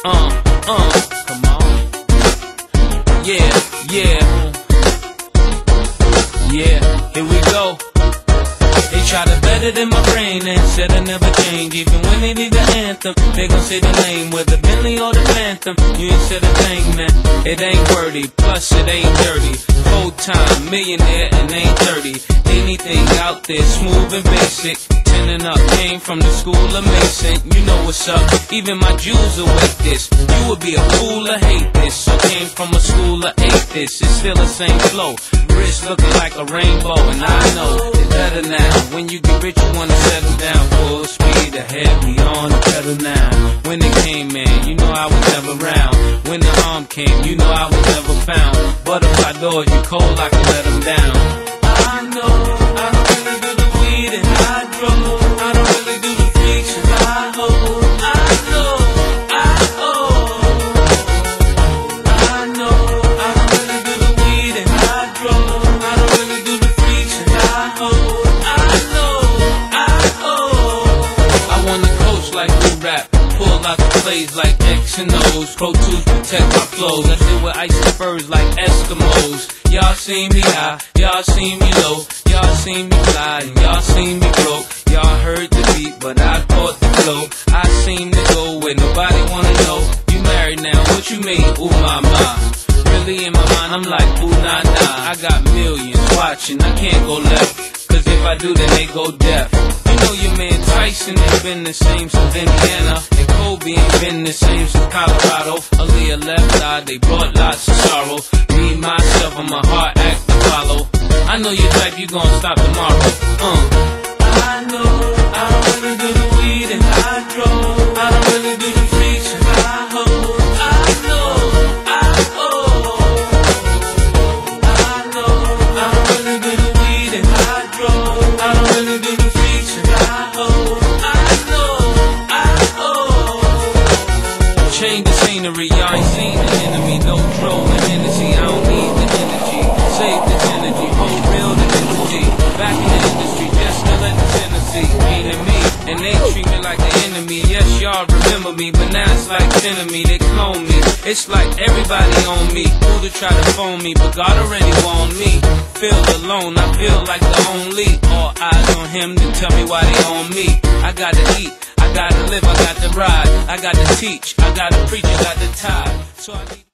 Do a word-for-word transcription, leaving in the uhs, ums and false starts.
Uh, uh, come on. Yeah, yeah. Yeah, here we go. They try to better than my brain and said I never change. Even when they need the anthem, they gon' say the name. Whether Bentley or the Phantom, you ain't said a thing, man. It ain't wordy, plus it ain't dirty. Full time millionaire and ain't thirty. Anything out there smooth and basic. Tenning up, came from the school of Mason. You know what's up, even my Jews will wait this. You would be a fool to hate this. So came from a school of atheists. It's still the same flow. Wrist looking like a rainbow, and I know it's better now. When you get rich, you wanna settle down. Full speed ahead, we on the pedal now. When it came, man, you know I was never round. When the harm came, you know I was never found. Butterfly doors, you cold, I can let them down. I know, I don't really do the weed and hydro. I don't really do the freaks and I hold. I know, I owe. I know, I don't really do the weed and hydro. I don't really do the freaks and I hold. I know, I owe. I wanna coach like we rap. Pull out the plays like X and O's. Pro Tools protect my flows. I deal with ice and furs like Eskimos. Y'all see me high, y'all see me low. Y'all see me fly, and y'all see me broke. Y'all heard the beat, but I caught the flow. I seem to go where nobody wanna know. You married now, what you mean? Ooh my my. Really in my mind, I'm like ooh nah nah. I got millions watching, I can't go left. Cause if I do, then they go deaf. You know your man Tyson ain't been the same since Indiana. And Kobe ain't been the same since Colorado. Aaliyah left eye, they brought lots of sorrow. Me, myself, I'm a hard act to follow. I know your type, you gon' stop tomorrow. Uh. I know, I don't really do the weed and hydro. I don't really do the freaks and I hold. I know, I owe. I know, I don't really do the weed and hydro. I don't really do the freaks and I hold. I know, I owe. Change the scenery, y'all ain't seen the enemy. No troll and Hennessy, I don't need the energy. Save this energy, hold real the energy. Back in the industry, just still in the Tennessee. Meaning me, and they treat me like the enemy. Yes, y'all remember me, but now it's like ten of me, they clone me. It's like everybody on me, who to try to phone me, but God already want me. Feel alone, I feel like the only. All eyes on him to tell me why they on me. I gotta eat, I gotta live, I got to ride, I gotta teach, I gotta preach, I got to tie. So I need